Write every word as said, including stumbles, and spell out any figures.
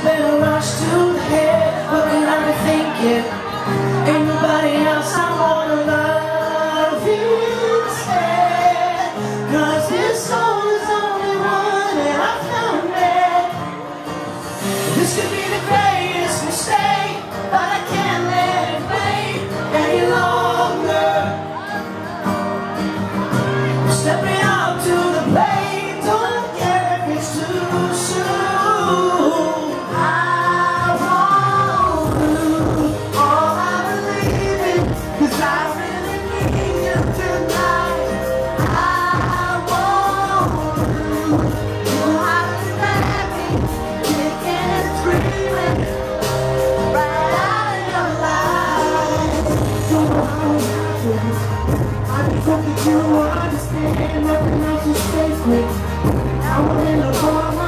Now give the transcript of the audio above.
better rush to the head. What can I be thinking? Ain't nobody else I wanna love instead. Cause this soul is only one and I found it. This could be the greatest mistake, but I can't let it wait any longer. Stepping out to the plate, don't care if it's too soon. I want you, all I believe in, cause I really need you tonight. I want you, you have to let me, kicking and screaming, right out of your life. Don't know how it happens, I just hope that you understand, nothing else is sacred. Now we're in the corner.